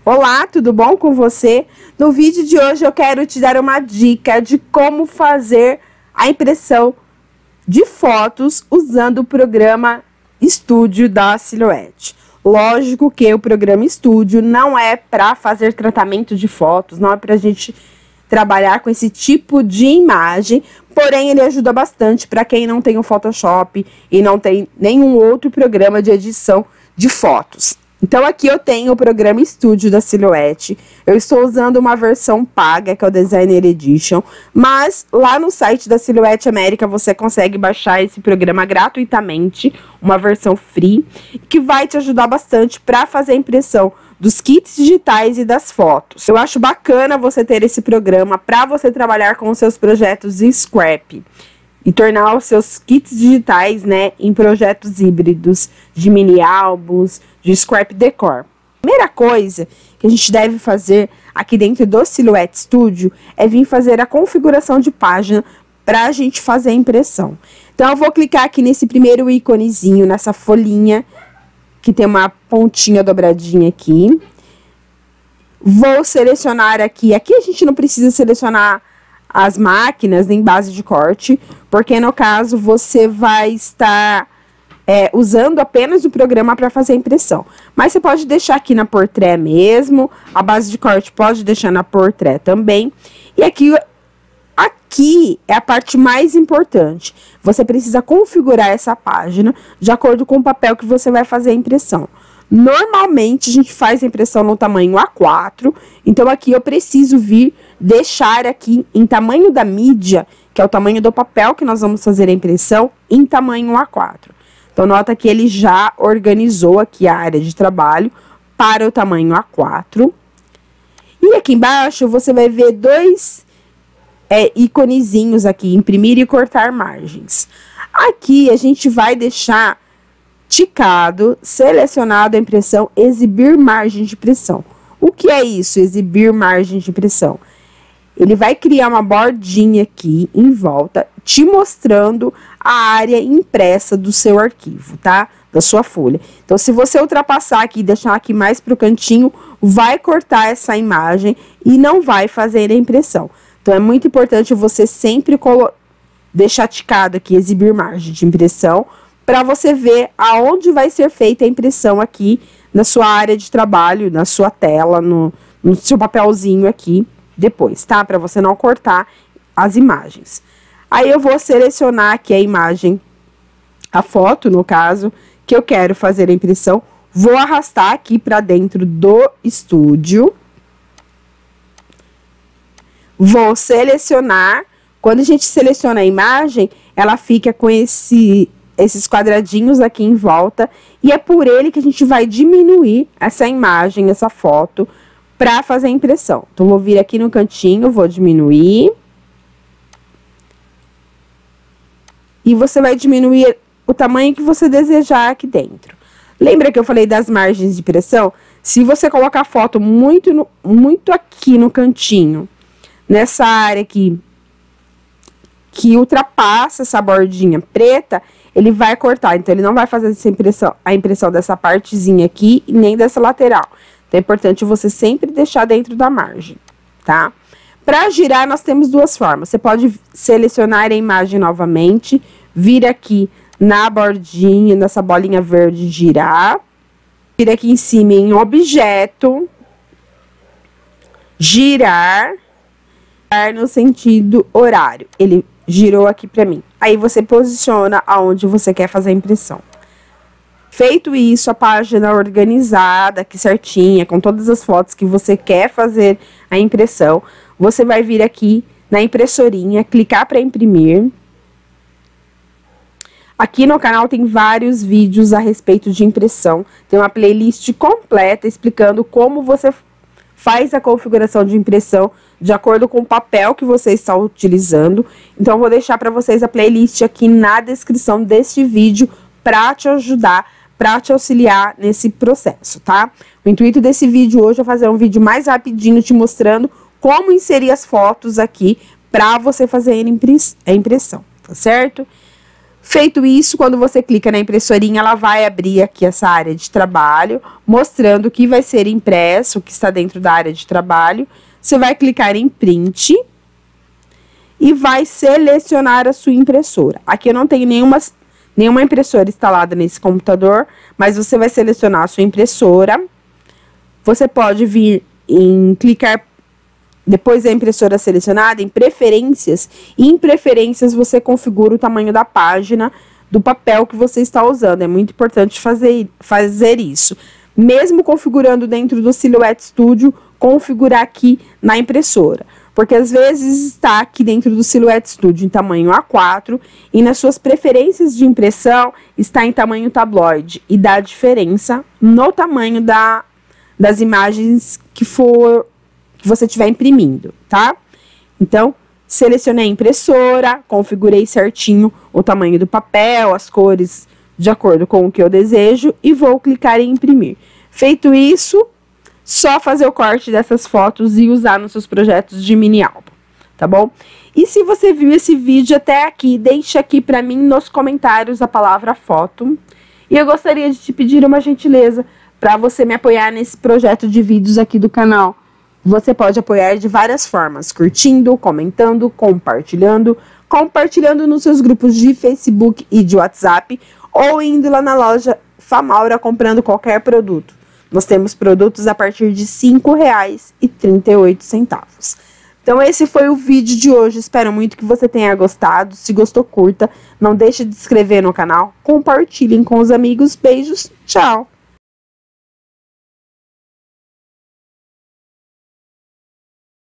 Olá, tudo bom com você? No vídeo de hoje eu quero te dar uma dica de como fazer a impressão de fotos usando o programa Studio da Silhouette. Lógico que o programa Studio não é para fazer tratamento de fotos, não é para a gente trabalhar com esse tipo de imagem, porém ele ajuda bastante para quem não tem o Photoshop e não tem nenhum outro programa de edição de fotos. Então aqui eu tenho o programa Studio da Silhouette, eu estou usando uma versão paga, que é o Designer Edition, mas lá no site da Silhouette América você consegue baixar esse programa gratuitamente, uma versão free, que vai te ajudar bastante para fazer a impressão dos kits digitais e das fotos. Eu acho bacana você ter esse programa para você trabalhar com os seus projetos de scrap e tornar os seus kits digitais, né, em projetos híbridos de mini álbuns, de scrap decor. A primeira coisa que a gente deve fazer aqui dentro do Silhouette Studio é vir fazer a configuração de página para a gente fazer a impressão. Então eu vou clicar aqui nesse primeiro íconezinho, nessa folhinha que tem uma pontinha dobradinha aqui. Vou selecionar aqui a gente não precisa selecionar as máquinas em base de corte, porque no caso você vai estar usando apenas o programa para fazer a impressão. Mas você pode deixar aqui na Portrait mesmo, a base de corte pode deixar na Portrait também. E aqui é a parte mais importante. Você precisa configurar essa página de acordo com o papel que você vai fazer a impressão. Normalmente, a gente faz a impressão no tamanho A4, então aqui eu preciso deixar aqui em tamanho da mídia, que é o tamanho do papel que nós vamos fazer a impressão, em tamanho A4. Então, nota que ele já organizou aqui a área de trabalho para o tamanho A4. E aqui embaixo, você vai ver dois iconezinhos aqui, imprimir e cortar margens. Aqui, a gente vai deixar ticado, selecionado a impressão, exibir margem de impressão. O que é isso, exibir margem de impressão? Ele vai criar uma bordinha aqui em volta, te mostrando a área impressa do seu arquivo, tá? Da sua folha. Então, se você ultrapassar aqui e deixar aqui mais pro cantinho, vai cortar essa imagem e não vai fazer a impressão. Então, é muito importante você sempre deixar ticado aqui, exibir margem de impressão, para você ver aonde vai ser feita a impressão aqui na sua área de trabalho, na sua tela, no seu papelzinho aqui depois, tá? Para você não cortar as imagens. Aí eu vou selecionar aqui a imagem, a foto, no caso, que eu quero fazer a impressão. Vou arrastar aqui para dentro do estúdio. Vou selecionar. Quando a gente seleciona a imagem, ela fica com esses quadradinhos aqui em volta, e é por ele que a gente vai diminuir essa imagem, essa foto, para fazer a impressão. Então, vou vir aqui no cantinho, vou diminuir. E você vai diminuir o tamanho que você desejar aqui dentro. Lembra que eu falei das margens de impressão? Se você colocar a foto muito aqui no cantinho, nessa área aqui, que ultrapassa essa bordinha preta, ele vai cortar. Então, ele não vai fazer a impressão dessa partezinha aqui e nem dessa lateral. Então, é importante você sempre deixar dentro da margem, tá? Para girar, nós temos duas formas. Você pode selecionar a imagem novamente, vir aqui na bordinha, nessa bolinha verde, girar. Vir aqui em cima em objeto, girar no sentido horário. Ele girou aqui para mim. Aí você posiciona aonde você quer fazer a impressão. Feito isso, a página organizada, aqui certinha, com todas as fotos que você quer fazer a impressão, você vai vir aqui na impressorinha, clicar para imprimir. Aqui no canal tem vários vídeos a respeito de impressão. Tem uma playlist completa explicando como você faz a configuração de impressão de acordo com o papel que você está utilizando. Então, eu vou deixar para vocês a playlist aqui na descrição deste vídeo para te ajudar, para te auxiliar nesse processo, tá? O intuito desse vídeo hoje é fazer um vídeo mais rapidinho te mostrando como inserir as fotos aqui para você fazer a impressão, tá certo? Feito isso, quando você clica na impressorinha, ela vai abrir aqui essa área de trabalho, mostrando o que vai ser impresso, o que está dentro da área de trabalho. Você vai clicar em print e vai selecionar a sua impressora. Aqui eu não tenho nenhuma impressora instalada nesse computador, mas você vai selecionar a sua impressora. Você pode vir em clicar, depois da impressora selecionada, em preferências, e em preferências você configura o tamanho da página do papel que você está usando. É muito importante fazer isso. Mesmo configurando dentro do Silhouette Studio, configurar aqui na impressora. Porque às vezes está aqui dentro do Silhouette Studio em tamanho A4 e nas suas preferências de impressão está em tamanho tabloide. E dá diferença no tamanho das imagens que você estiver imprimindo, tá? Então, selecionei a impressora, configurei certinho o tamanho do papel, as cores de acordo com o que eu desejo e vou clicar em imprimir. Feito isso, só fazer o corte dessas fotos e usar nos seus projetos de mini álbum, tá bom? E se você viu esse vídeo até aqui, deixa aqui pra mim nos comentários a palavra foto. E eu gostaria de te pedir uma gentileza para você me apoiar nesse projeto de vídeos aqui do canal. Você pode apoiar de várias formas, curtindo, comentando, compartilhando nos seus grupos de Facebook e de WhatsApp, ou indo lá na loja Famaura comprando qualquer produto. Nós temos produtos a partir de R$ 5,38. Então esse foi o vídeo de hoje, espero muito que você tenha gostado. Se gostou, curta, não deixe de se inscrever no canal, compartilhem com os amigos, beijos, tchau!